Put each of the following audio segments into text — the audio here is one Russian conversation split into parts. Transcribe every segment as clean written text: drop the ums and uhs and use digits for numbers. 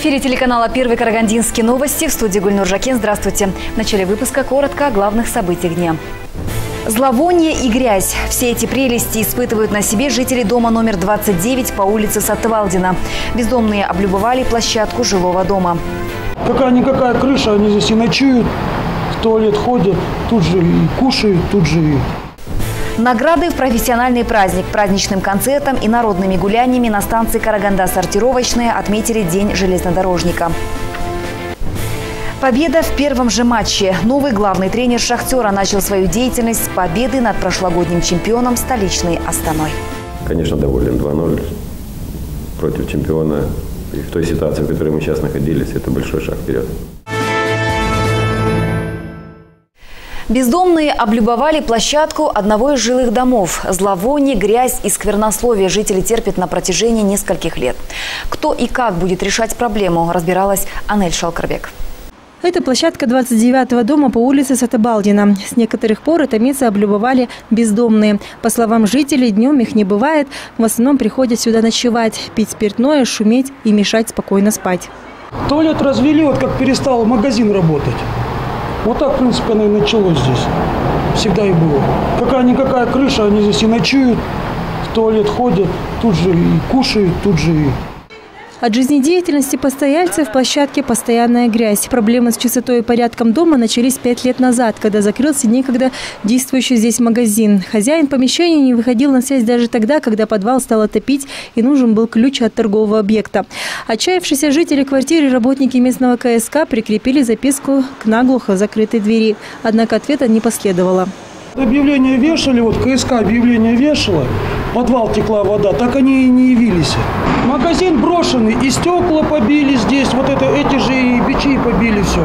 эфире телеканала «Первый Карагандинский новости». В студии Гульнур Жакен. Здравствуйте. В начале выпуска коротко о главных событиях дня. Зловоние и грязь. Все эти прелести испытывают на себе жители дома номер 29 по улице Саттывалдина. Бездомные облюбовали площадку жилого дома. Какая-никакая крыша, они здесь и ночуют, в туалет ходят, тут же и кушают, тут же и... Награды в профессиональный праздник. Праздничным концертом и народными гуляниями на станции Караганда-Сортировочная отметили День железнодорожника. Победа в первом же матче. Новый главный тренер «Шахтера» начал свою деятельность с победы над прошлогодним чемпионом столичной Астаной. Конечно, доволен. 2-0 против чемпиона. И в той ситуации, в которой мы сейчас находились, это большой шаг вперед. Бездомные облюбовали площадку одного из жилых домов. Зловоние, грязь и сквернословие жители терпят на протяжении нескольких лет. Кто и как будет решать проблему, разбиралась Анель Шалкарбек. Это площадка 29-го дома по улице Саттывалдина. С некоторых пор это место облюбовали бездомные. По словам жителей, днем их не бывает. В основном приходят сюда ночевать, пить спиртное, шуметь и мешать спокойно спать. Туалет развели, вот как перестал магазин работать. Вот так, в принципе, оно и началось здесь. Всегда и было. Какая-никакая крыша, они здесь и ночуют, в туалет ходят, тут же и кушают, тут же и... От жизнедеятельности постояльцев в площадке постоянная грязь. Проблемы с чистотой и порядком дома начались 5 лет назад, когда закрылся некогда действующий здесь магазин. Хозяин помещения не выходил на связь даже тогда, когда подвал стал топить и нужен был ключ от торгового объекта. Отчаявшиеся жители квартиры и работники местного КСК прикрепили записку к наглухо закрытой двери. Однако ответа не последовало. Объявление вешали, вот КСК объявление вешало, в подвал текла вода, так они и не явились. Магазин брошенный, и стекла побили здесь, вот это, эти же и бичи побили все.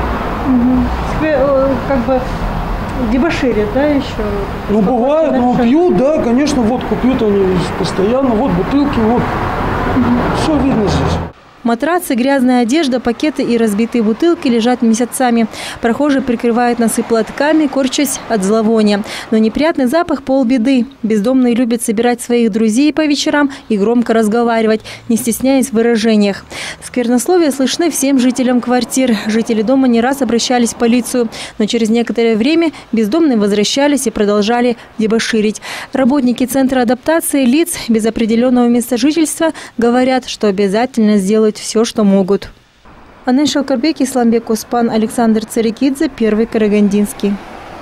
Как бы дебоширят, да, еще? Ну, бывает, ну, пьют, да, конечно, водку пьют они постоянно, вот бутылки, вот, все видно здесь. Матрацы, грязная одежда, пакеты и разбитые бутылки лежат месяцами. Прохожие прикрывают носы платками, корчась от зловония. Но неприятный запах – полбеды. Бездомные любят собирать своих друзей по вечерам и громко разговаривать, не стесняясь в выражениях. Сквернословия слышны всем жителям квартир. Жители дома не раз обращались в полицию. Но через некоторое время бездомные возвращались и продолжали дебоширить. Работники Центра адаптации лиц без определенного места жительства говорят, что обязательно сделают все, что могут. Анель Шалкарбек, Исламбек Оспан, Александр Царикидзе, Первый Карагандинский.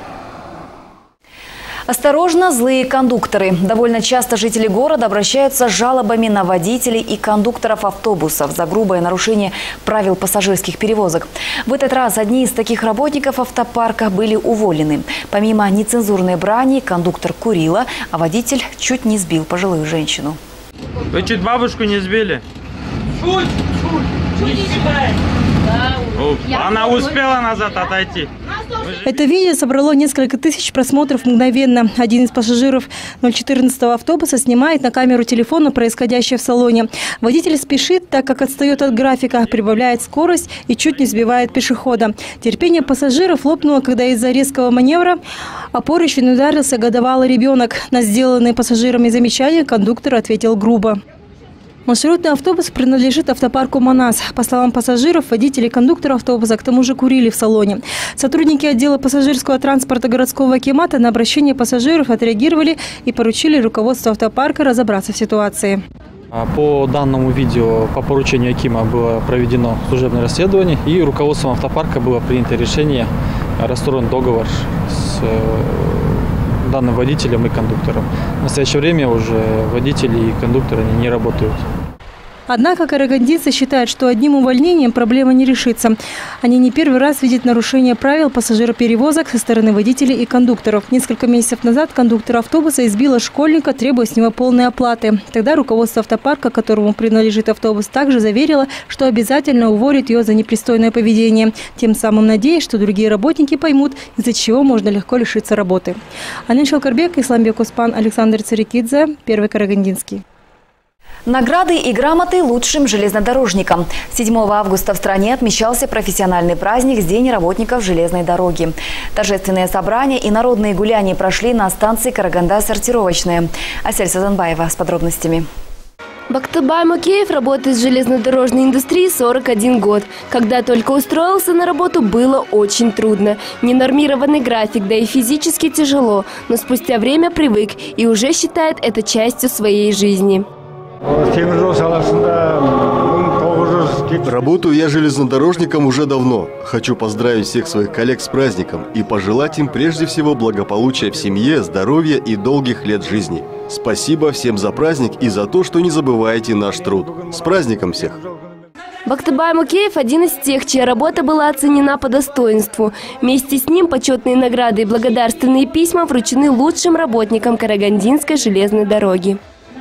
Осторожно, злые кондукторы. Довольно часто жители города обращаются с жалобами на водителей и кондукторов автобусов за грубое нарушение правил пассажирских перевозок. В этот раз одни из таких работников автопарка были уволены. Помимо нецензурной брани, кондуктор курила, а водитель чуть не сбил пожилую женщину. Вы чуть бабушку не сбили? Она успела назад отойти. Это видео собрало несколько тысяч просмотров мгновенно. Один из пассажиров 014-го автобуса снимает на камеру телефона происходящее в салоне. Водитель спешит, так как отстает от графика, прибавляет скорость и чуть не сбивает пешехода. Терпение пассажиров лопнуло, когда из-за резкого маневра о поручень ударился годовалый ребенок. На сделанные пассажирами замечания кондуктор ответил грубо. Маршрутный автобус принадлежит автопарку «Манас». По словам пассажиров, водители и кондуктора автобуса к тому же курили в салоне. Сотрудники отдела пассажирского транспорта городского акимата на обращение пассажиров отреагировали и поручили руководству автопарка разобраться в ситуации. По данному видео по поручению акима было проведено служебное расследование, и руководством автопарка было принято решение расторгнуть договор с данным водителем и кондуктором. В настоящее время уже водители и кондукторы не работают. Однако карагандинцы считают, что одним увольнением проблема не решится. Они не первый раз видят нарушение правил пассажироперевозок со стороны водителей и кондукторов. Несколько месяцев назад кондуктор автобуса избила школьника, требуя с него полной оплаты. Тогда руководство автопарка, которому принадлежит автобус, также заверило, что обязательно уволит ее за непристойное поведение. Тем самым надеясь, что другие работники поймут, из-за чего можно легко лишиться работы. Анель Шалкарбек, Исламбек Оспан, Александр Царикидзе, Первый Карагандинский. Награды и грамоты лучшим железнодорожникам. 7 августа в стране отмечался профессиональный праздник День работников железной дороги. Торжественные собрания и народные гуляния прошли на станции Караганда-Сортировочная. Асель Сазанбаева с подробностями. Бактыбай Мукеев работает в железнодорожной индустрии 41 год. Когда только устроился на работу, было очень трудно. Ненормированный график, да и физически тяжело. Но спустя время привык и уже считает это частью своей жизни. Работаю я железнодорожником уже давно. Хочу поздравить всех своих коллег с праздником и пожелать им прежде всего благополучия в семье, здоровья и долгих лет жизни. Спасибо всем за праздник и за то, что не забываете наш труд. С праздником всех! Бактыбай Мукеев – один из тех, чья работа была оценена по достоинству. Вместе с ним почетные награды и благодарственные письма вручены лучшим работникам Карагандинской железной дороги.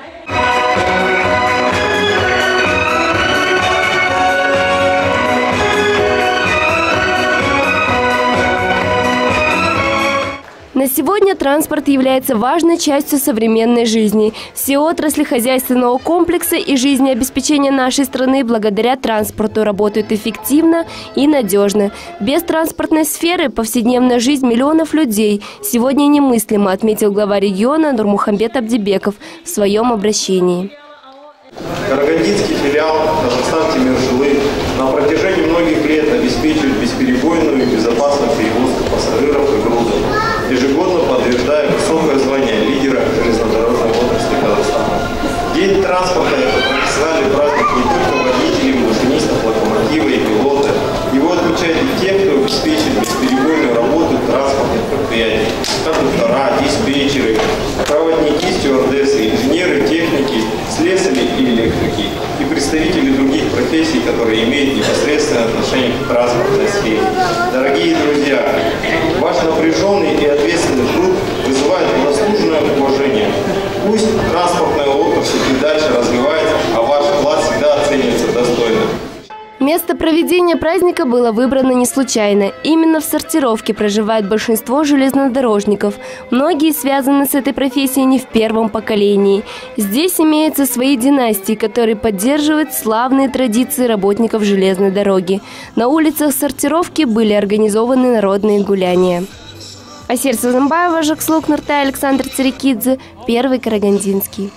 На сегодня транспорт является важной частью современной жизни. Все отрасли хозяйственного комплекса и жизнеобеспечения нашей страны благодаря транспорту работают эффективно и надежно. Без транспортной сферы повседневная жизнь миллионов людей сегодня немыслима, отметил глава региона Нурмухамбет Абдибеков в своем обращении. Карагандинский филиал Казахстан-Тимир-Жилы на протяжении многих лет обеспечивает бесперебойную и безопасную перевозку пассажиров и грузов, ежегодно подтверждая высокое звание лидера железнодорожной отрасли Казахстана. День транспорта – это профессиональный праздник не только водителей, машинистов, локомотива и пилота. Его отмечают и те, кто обеспечивает бесперебойную работу транспортных предприятий, кондуктора, диспетчеры, проводники, стюардессы, инженеры, техники, слесари и электрики, и представители других профессий, которые имеют непосредственное отношение к транспортной сфере. Дорогие друзья, ваш напряженный и ответственный труд вызывает заслуженное уважение. Пусть транспортная отрасль и дальше развивается, а ваш вклад всегда оценивается достойно. Место проведения праздника было выбрано не случайно. Именно в сортировке проживает большинство железнодорожников. Многие связаны с этой профессией не в первом поколении. Здесь имеются свои династии, которые поддерживают славные традиции работников железной дороги. На улицах сортировки были организованы народные гуляния. Асер Сузымбаева, Жакслук Нуртай, Александр Царикидзе, Первый Карагандинский.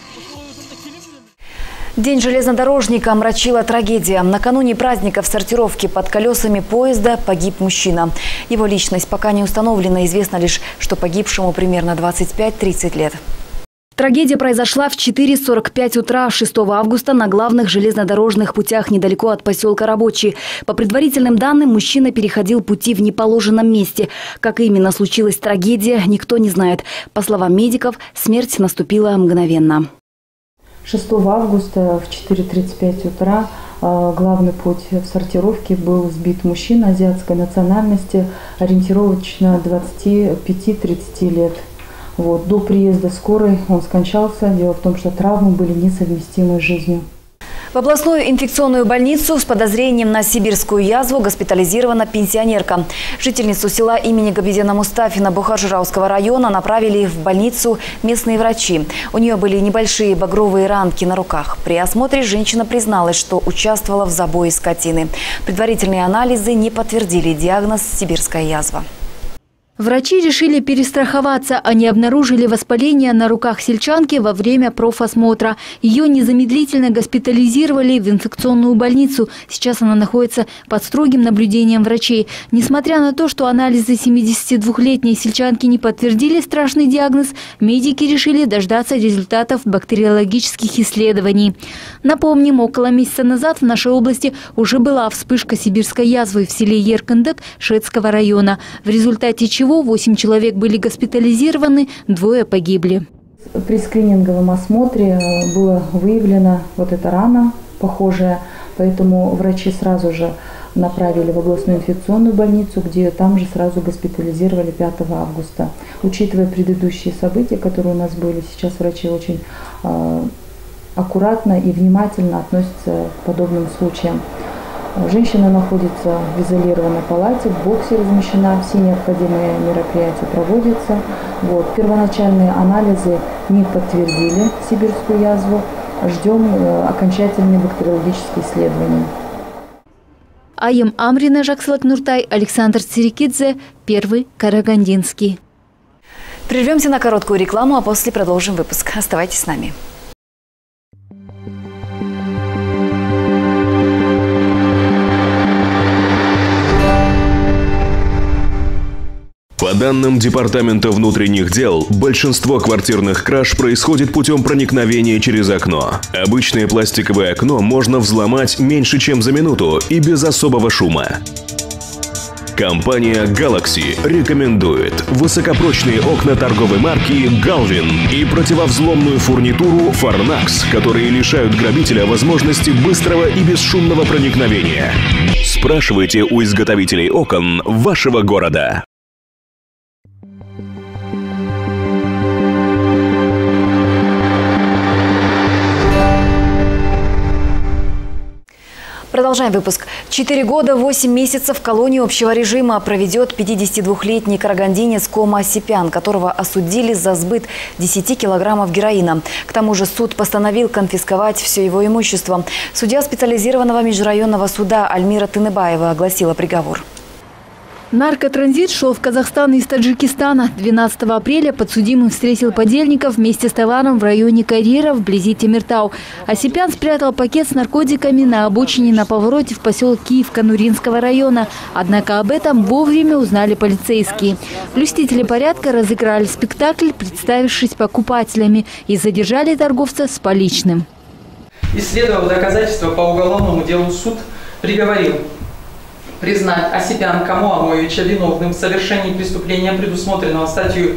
День железнодорожника омрачила трагедия. Накануне праздника в сортировке под колесами поезда погиб мужчина. Его личность пока не установлена. Известно лишь, что погибшему примерно 25-30 лет. Трагедия произошла в 4:45 утра 6 августа на главных железнодорожных путях недалеко от поселка Рабочий. По предварительным данным, мужчина переходил пути в неположенном месте. Как именно случилась трагедия, никто не знает. По словам медиков, смерть наступила мгновенно. 6 августа в 4:35 утра главный путь в сортировке был сбит мужчина азиатской национальности, ориентировочно 25-30 лет. До приезда скорой он скончался. Дело в том, что травмы были несовместимы с жизнью. В областную инфекционную больницу с подозрением на сибирскую язву госпитализирована пенсионерка. Жительницу села имени Габидена Мустафина Бухаржирауского района направили в больницу местные врачи. У нее были небольшие багровые ранки на руках. При осмотре женщина призналась, что участвовала в забое скотины. Предварительные анализы не подтвердили диагноз сибирская язва. Врачи решили перестраховаться. Они обнаружили воспаление на руках сельчанки во время профосмотра. Ее незамедлительно госпитализировали в инфекционную больницу. Сейчас она находится под строгим наблюдением врачей. Несмотря на то, что анализы 72-летней сельчанки не подтвердили страшный диагноз, медики решили дождаться результатов бактериологических исследований. Напомним, около месяца назад в нашей области уже была вспышка сибирской язвы в селе Еркындык Шетского района, в результате чего 8 человек были госпитализированы, 2 погибли. При скрининговом осмотре была выявлена эта рана похожая, поэтому врачи сразу же направили в областную инфекционную больницу, где там же сразу госпитализировали 5 августа. Учитывая предыдущие события, которые у нас были, сейчас врачи очень аккуратно и внимательно относятся к подобным случаям. Женщина находится в изолированной палате, в боксе размещена, все необходимые мероприятия проводятся. Первоначальные анализы не подтвердили сибирскую язву. Ждем окончательные бактериологические исследования. Айым Амрина, Жакслак Нуртай, Александр Царикидзе, Первый Карагандинский. Прервемся на короткую рекламу, а после продолжим выпуск. Оставайтесь с нами. данным Департамента внутренних дел, большинство квартирных краж происходит путем проникновения через окно. Обычное пластиковое окно можно взломать меньше, чем за минуту и без особого шума. Компания Galaxy рекомендует высокопрочные окна торговой марки Galvin и противовзломную фурнитуру Farnax, которые лишают грабителя возможности быстрого и бесшумного проникновения. Спрашивайте у изготовителей окон вашего города. Продолжаем выпуск. 4 года 8 месяцев в колонии общего режима проведет 52-летний карагандинец Кома Осипян, которого осудили за сбыт 10 килограммов героина. К тому же суд постановил конфисковать все его имущество. Судья специализированного межрайонного суда Альмира Тыныбаева огласила приговор. Наркотранзит шел в Казахстан из Таджикистана. 12 апреля подсудимый встретил подельников вместе с товаром в районе карьера вблизи Темиртау. Осипян спрятал пакет с наркотиками на обочине на повороте в поселок Киев-Кануринского района. Однако об этом вовремя узнали полицейские. Блюстители порядка разыграли спектакль, представившись покупателями, и задержали торговца с поличным. Исследовав доказательства по уголовному делу, суд приговорил признать Осипяна Кому Амоевича виновным в совершении преступления, предусмотренного статьей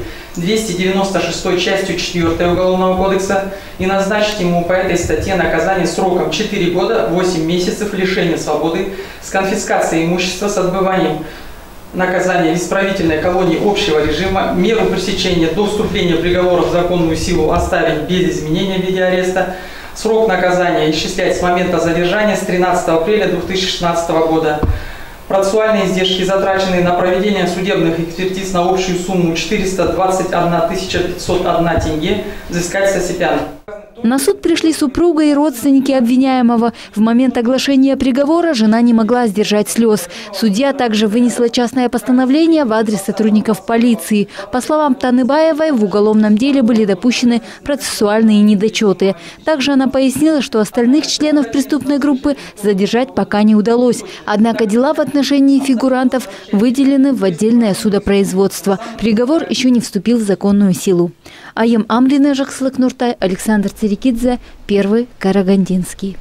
296 частью 4 Уголовного кодекса, и назначить ему по этой статье наказание сроком 4 года 8 месяцев лишения свободы с конфискацией имущества, с отбыванием наказания в исправительной колонии общего режима, меру пресечения до вступления приговора в законную силу оставить без изменения в виде ареста. Срок наказания исчислять с момента задержания с 13 апреля 2016 года. Процессуальные издержки, затраченные на проведение судебных экспертиз на общую сумму 421 501 тенге, взыскать с Осипяна. На суд пришли супруга и родственники обвиняемого. В момент оглашения приговора жена не могла сдержать слез. Судья также вынесла частное постановление в адрес сотрудников полиции. По словам Тыныбаевой, в уголовном деле были допущены процессуальные недочеты. Также она пояснила, что остальных членов преступной группы задержать пока не удалось. Однако дела в отношении фигурантов выделены в отдельное судопроизводство. Приговор еще не вступил в законную силу. Айым Амрина, Жаксылык Нуртай, Александр Церекидзе, Первый Карагандинский.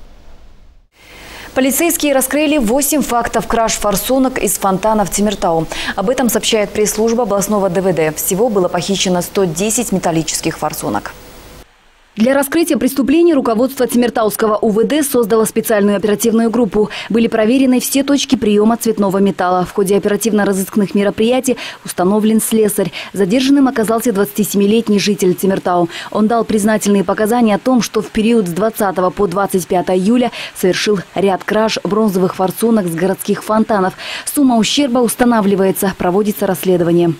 Полицейские раскрыли 8 фактов краж форсунок из фонтана в Темиртау. Об этом сообщает пресс-служба областного ДВД. Всего было похищено 110 металлических форсунок. Для раскрытия преступлений руководство Темиртауского УВД создало специальную оперативную группу. Были проверены все точки приема цветного металла. В ходе оперативно-розыскных мероприятий установлен слесарь. Задержанным оказался 27-летний житель Темиртау. Он дал признательные показания о том, что в период с 20 по 25 июля совершил ряд краж бронзовых форсунок с городских фонтанов. Сумма ущерба устанавливается, проводится расследование.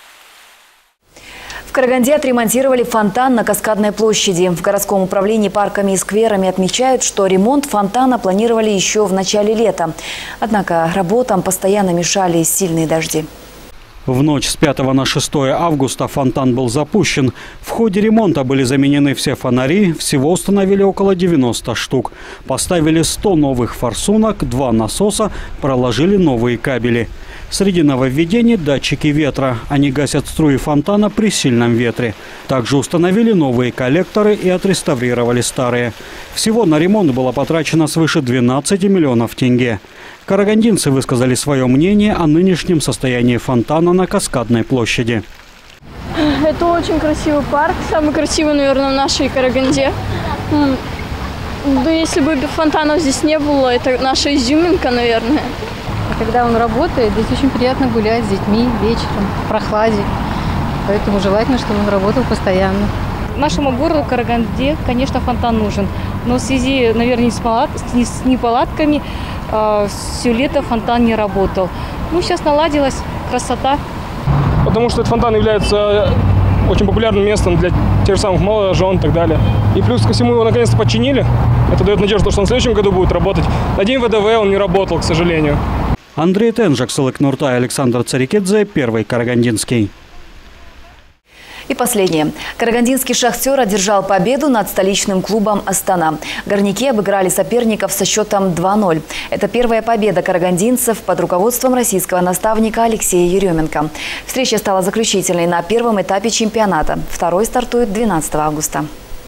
В Караганде отремонтировали фонтан на Каскадной площади. В городском управлении парками и скверами отмечают, что ремонт фонтана планировали еще в начале лета. Однако работам постоянно мешали сильные дожди. В ночь с 5 на 6 августа фонтан был запущен. В ходе ремонта были заменены все фонари, всего установили около 90 штук. Поставили 100 новых форсунок, 2 насоса, проложили новые кабели. Среди нововведений – датчики ветра. Они гасят струи фонтана при сильном ветре. Также установили новые коллекторы и отреставрировали старые. Всего на ремонт было потрачено свыше 12 миллионов тенге. Карагандинцы высказали свое мнение о нынешнем состоянии фонтана на Каскадной площади. Это очень красивый парк, самый красивый, наверное, в нашей Караганде. Да, если бы фонтанов здесь не было, это наша изюминка, наверное. Когда он работает, здесь очень приятно гулять с детьми вечером, в прохладе. Поэтому желательно, чтобы он работал постоянно. Нашему городу Караганде, конечно, фонтан нужен. Но в связи, наверное, с неполадками все лето фонтан не работал. Ну, сейчас наладилась красота. Потому что этот фонтан является очень популярным местом для тех же самых молодожен и так далее. И плюс ко всему его наконец-то починили. Это дает надежду, что он в следующем году будет работать. На день ВДВ он не работал, к сожалению. Андрей Тенжак, Жаксылык Нуртай, Александр Церекидзе, Первый Карагандинский. И последнее. Карагандинский «Шахтер» одержал победу над столичным клубом «Астана». Горняки обыграли соперников со счетом 2-0. Это первая победа карагандинцев под руководством российского наставника Алексея Еременко. Встреча стала заключительной на первом этапе чемпионата. Второй стартует 12 августа.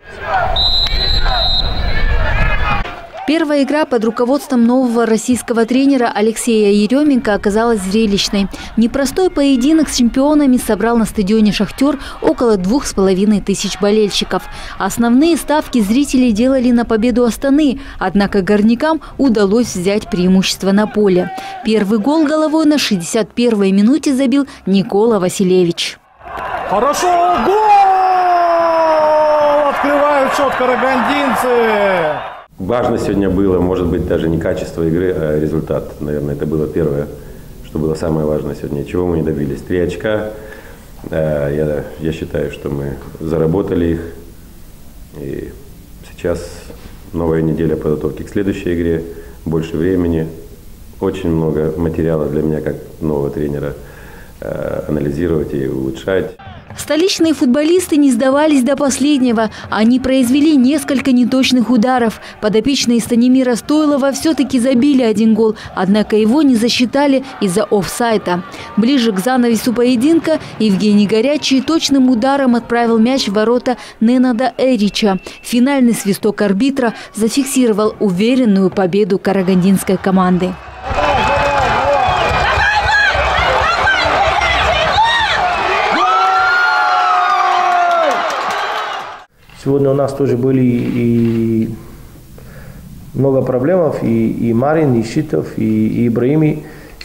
Первая игра под руководством нового российского тренера Алексея Еременко оказалась зрелищной. Непростой поединок с чемпионами собрал на стадионе «Шахтер» около 2500 болельщиков. Основные ставки зрители делали на победу Астаны, однако горнякам удалось взять преимущество на поле. Первый гол головой на 61-й минуте забил Никола Василевич. Хорошо! Гол! Открывают счет карагандинцы! Важно сегодня было, может быть, даже не качество игры, а результат. Наверное, это было первое, что было самое важное сегодня. Чего мы не добились? 3 очка. Я считаю, что мы заработали их. И сейчас новая неделя подготовки к следующей игре. Больше времени. Очень много материала для меня, как нового тренера, анализировать и улучшать. Столичные футболисты не сдавались до последнего. Они произвели несколько неточных ударов. Подопечные Станимира Стойлова все-таки забили 1 гол, однако его не засчитали из-за офсайда. Ближе к занавесу поединка Евгений Горячий точным ударом отправил мяч в ворота Ненада Эрича. Финальный свисток арбитра зафиксировал уверенную победу карагандинской команды. Сегодня у нас тоже были и много проблем, и Марин, и Шитов, и Ибраими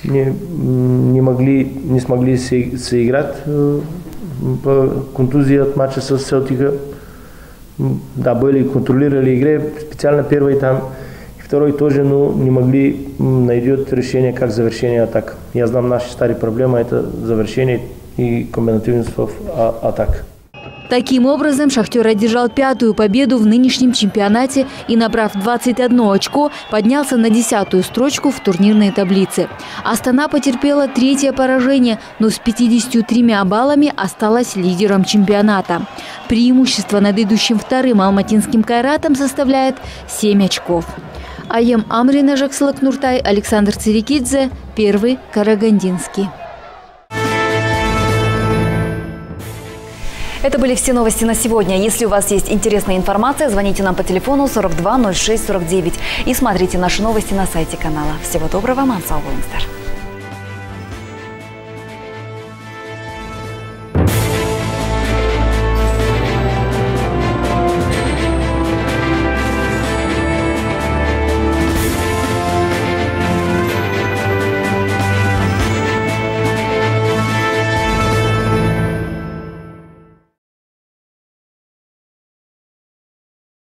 не смогли сыграть по контузии от матча с Селтика. Да, контролировали игру, специально первый там, и второй тоже не могли найти решение, как завершение атак. Я знаю, наши старые проблемы – это завершение и комбинативность атак. Таким образом, «Шахтер» одержал 5-ю победу в нынешнем чемпионате и, набрав 21 очко, поднялся на 10-ю строчку в турнирной таблице. «Астана» потерпела 3-е поражение, но с 53 баллами осталась лидером чемпионата. Преимущество над идущим 2-м алматинским «Кайратом» составляет 7 очков. Аем Амрина, Жаксылык Нуртай, Александр Цирикидзе, Первый Карагандинский. Это были все новости на сегодня. Если у вас есть интересная информация, звоните нам по телефону 42 06 49 и смотрите наши новости на сайте канала. Всего доброго, Мансал Уинстер.